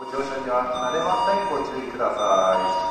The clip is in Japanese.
ご乗車には慣れませんご注意ください。